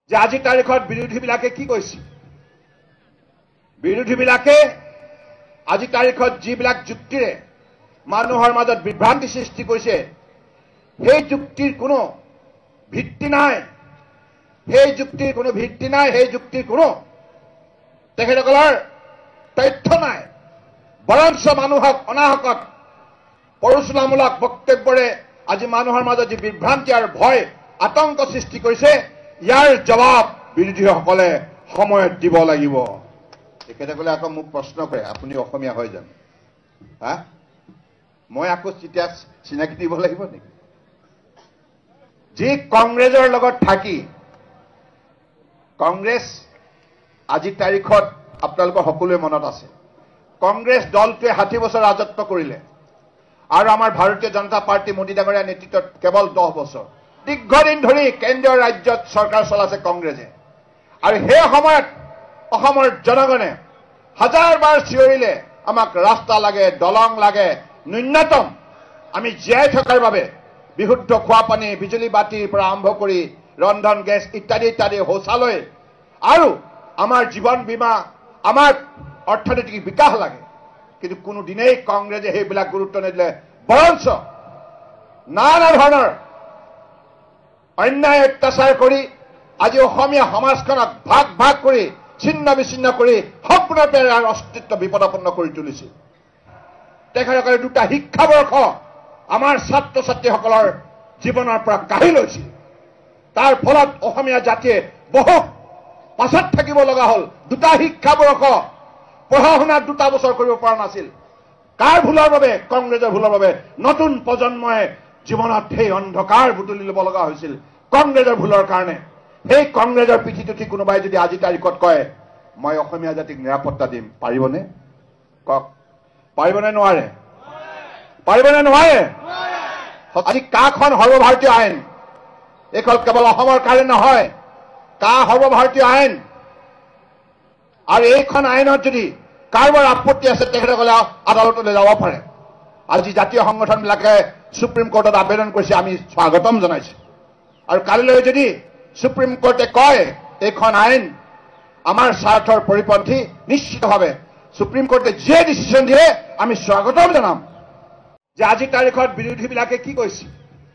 যে আজি তাৰিখত বিৰোধীবিলাকে কি কৈছে বিৰোধীবিলাকে আজি তাৰিখত যিবিলাক যুক্তিৰে মানুহৰ মাজত বিভ্ৰান্তি সৃষ্টি কৰিছে সেই যুক্তিৰ কোনো ভিত্তি নাই সেই যুক্তিৰ কোনো ভিত্তি নাই সেই যুক্তিৰ কোনো তেখেতসকলৰ তথ্য নাই বৰঞ্চ মানুহক অনাহকত পৰচুলামূলক বক্তব্যৰে আজি মানুহৰ মাজত যি বিভ্ৰান্তি আৰু ভয় আতংক সৃষ্টি কৰিছে ইয়াৰ জবাব বিৰোধীসকলে সময়ত দিব লাগিব তেখেতসকলে আকৌ মোক প্ৰশ্ন কৰে আপুনি অসমীয়া হৈ যান হা মই আকৌ চিতিয়া চিনাকি দিব লাগিব নেকি যি কংগ্ৰেছৰ লগত থাকি কংগ্ৰেছ আজি তাৰিখত আপোনালোকৰ সকলোৱে মনত আছে কংগ্ৰেছ দলটোৱে 60 বছৰ ৰাজত্ব কৰিলে আৰু আমাৰ ভাৰতীয় জনতা পাৰ্টি মোদী ডাঙৰীয়াৰ নেতৃত্বত কেৱল 10 বছৰ দীৰ্ঘদিন ধৰি কেন্দ্ৰীয় ৰাজ্যত চৰকাৰ চলাইছে কংগ্ৰেছে আৰু সেই সময়ত অসমৰ জনগণে হাজাৰবাৰ চিঞৰিলে আমাক ৰাস্তা লাগে দলং লাগে ন্যূনতম আমি জীয়াই থকাৰ বাবে বিশুদ্ধ খোৱা পানী বিজুলী বাতিৰ পৰা আৰম্ভ কৰি ৰন্ধন গেছ ইত্যাদি ইত্যাদি শৌচালয় আৰু আমাৰ জীৱন বীমা আমাৰ অৰ্থনৈতিক বিকাশ লাগে কিন্তু কোনো দিনেই কংগ্ৰেছে সেইবিলাক গুৰুত্ব নিদিলে বৰঞ্চ নানা ধৰণৰ অন্যায় অত্যাচাৰ কৰি আজি অসমীয়া সমাজখনক ভাগ ভাগ কৰি ছিন্ন বিচ্ছিন্ন কৰি সম্পূৰ্ণৰূপে ইয়াৰ অস্তিত্ব বিপদাপন্ন কৰি তুলিছিল তেখেতসকলে দুটা শিক্ষাবৰ্ষ আমাৰ ছাত্ৰ ছাত্ৰীসকলৰ জীৱনৰ পৰা কাঢ়ি লৈছিল তাৰ ফলত অসমীয়া জাতিয়ে বহু পাছত থাকিব লগা হ'ল দুটা শিক্ষাবৰ্ষ পঢ়া শুনা 2 বছৰ কৰিব পৰা নাছিল কাৰ ভুলৰ বাবে কংগ্ৰেছৰ ভুলৰ বাবে নতুন প্ৰজন্মই জীৱনত সেই অন্ধকাৰ বুটলি ল'ব লগা হৈছিল কংগ্ৰেছৰ ভুলৰ কাৰণে সেই কংগ্ৰেছৰ পিঠিত উঠি কোনোবাই যদি আজি তাৰিখত কয় মই অসমীয়া জাতিক নিৰাপত্তা দিম পাৰিবনে কক পাৰিবনে নোৱাৰে পাৰিবনে নোৱাৰে আজি কাখন সৰ্বভাৰতীয় আইন এইখন কেৱল অসমৰ কাৰণে নহয় কা সৰ্বভাৰতীয় আইন আৰু এইখন আইনত যদি কাৰোবাৰ আপত্তি আছে তেখেতসকলে আদালতলৈ যাব পাৰে আজি জাতীয় সংগঠনবিলাকে সুপ্ৰিম কোৰ্টত আবেদন কৰিছে আমি স্বাগতম জনাইছো আৰু কালিলৈ যদি সুপ্ৰিম কোৰ্টে কয় এইখন আইন আমাৰ স্বাৰ্থৰ পৰিপন্থী নিশ্চিতভাৱে সুপ্ৰিম কোৰ্টে যে ডিচিশন দিয়ে আমি স্বাগতম জনাম যে আজি তাৰিখত বিৰোধীবিলাকে কি কৈছে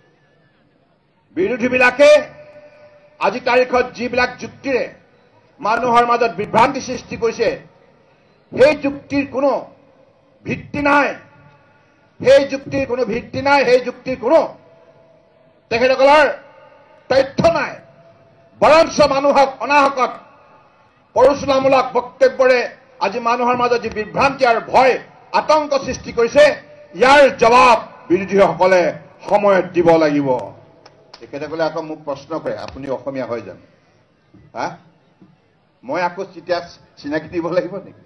বিৰোধীবিলাকে আজি তাৰিখত যিবিলাক যুক্তিৰে মানুহৰ মাজত বিভ্ৰান্তি সৃষ্টি কৰিছে সেই যুক্তিৰ কোনো ভিত্তি নাই সেই যুক্তিৰ কোনো ভিত্তি নাই সেই যুক্তিৰ কোনো তেখেতসকলৰ তথ্য নাই বৰঞ্চ মানুহক অনাহকত পৰচুলামূলক বক্তব্যৰে আজি মানুহৰ মাজত যি বিভ্ৰান্তি আৰু ভয় আতংক সৃষ্টি কৰিছে ইয়াৰ জবাব বিৰোধীসকলে সময়ত দিব লাগিব তেখেতসকলে আকৌ মোক প্ৰশ্ন কৰে আপুনি অসমীয়া হৈ যান হা মই আকৌ চিতিয়া চিনাকি দিব লাগিব নেকি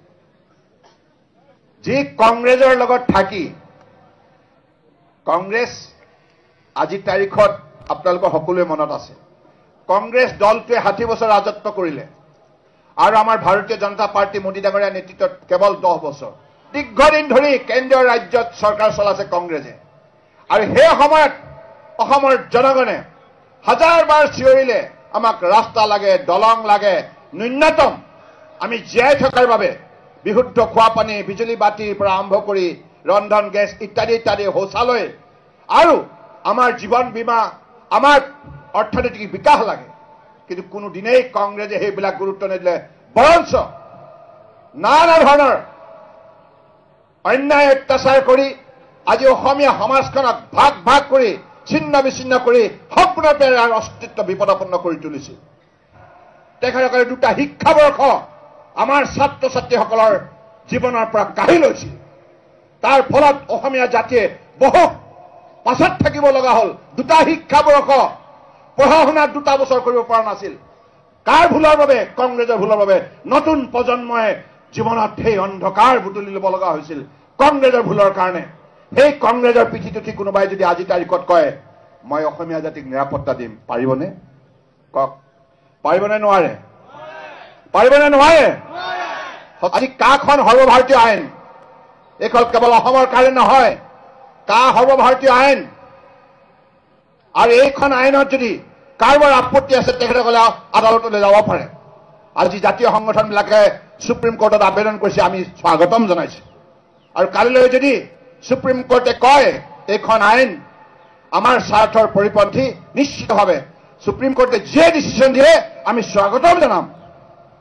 যি কংগ্ৰেছৰ লগত থাকি কংগ্ৰেছ আজি তাৰিখত আপোনালোকৰ সকলোৱে মনত আছে কংগ্ৰেছ দলটোৱে 60 বছৰ ৰাজত্ব কৰিলে আৰু আমাৰ ভাৰতীয় জনতা পাৰ্টি মোদী ডাঙৰীয়াৰ নেতৃত্বত কেৱল 10 বছৰ দীৰ্ঘদিন ধৰি কেন্দ্ৰীয় ৰাজ্যত চৰকাৰ চলাইছে কংগ্ৰেছে আৰু সেই সময়ত অসমৰ জনগণে হাজাৰবাৰ চিঞৰিলে আমাক ৰাস্তা লাগে দলং লাগে ন্যূনতম আমি জীয়াই থকাৰ বাবে বিশুদ্ধ খোৱা পানী বিজুলী বাতিৰ পৰা আৰম্ভ কৰি ৰন্ধন গেছ ইত্যাদি ইত্যাদি শৌচালয় আৰু আমাৰ জীৱন বীমা আমাৰ অৰ্থনৈতিক বিকাশ লাগে কিন্তু কোনো দিনেই কংগ্ৰেছে সেইবিলাক গুৰুত্ব নিদিলে বৰঞ্চ নানা ধৰণৰ অন্যায় অত্যাচাৰ কৰি আজি অসমীয়া সমাজখনক ভাগ ভাগ কৰি ছিন্ন বিচ্ছিন্ন কৰি সম্পূৰ্ণৰূপে ইয়াৰ অস্তিত্ব বিপদাপন্ন কৰি তুলিছিল তেখেতসকলে দুটা শিক্ষাবৰ্ষ আমাৰ ছাত্ৰ ছাত্ৰীসকলৰ জীৱনৰ পৰা কাঢ়ি লৈছিল তাৰ ফলত অসমীয়া জাতিয়ে বহু পাছত থাকিব লগা হ'ল দুটা শিক্ষাবৰ্ষ পঢ়া শুনা 2 বছৰ কৰিব পৰা নাছিল কাৰ ভুলৰ বাবে কংগ্ৰেছৰ ভুলৰ বাবে নতুন প্ৰজন্মই জীৱনত সেই অন্ধকাৰ বুটলি ল'ব লগা হৈছিল কংগ্ৰেছৰ ভুলৰ কাৰণে সেই কংগ্ৰেছৰ পিঠিত উঠি কোনোবাই যদি আজি তাৰিখত কয় মই অসমীয়া জাতিক নিৰাপত্তা দিম পাৰিবনে কক পাৰিবনে নোৱাৰে পাৰিবনে নোৱাৰে আজি কাখন সৰ্বভাৰতীয় আইন এইখন কেৱল অসমৰ কাৰণে নহয় কা সৰ্বভাৰতীয় আইন আৰু এইখন আইনত যদি কাৰোবাৰ আপত্তি আছে তেখেতসকলে আদালতলৈ যাব পাৰে। আজি জাতীয় সংগঠনবিলাকে সুপ্ৰিম কোৰ্টত আবেদন কৰিছে, আমি স্বাগতম জনাইছো। আৰু কালিলৈ যদি সুপ্ৰিম কোৰ্টে কয় এইখন আইন আমাৰ স্বাৰ্থৰ পৰিপন্থী, নিশ্চিতভাৱে সুপ্ৰিম কোৰ্টে যে ডিচিশ্যন দিয়ে আমি স্বাগতম জনাম।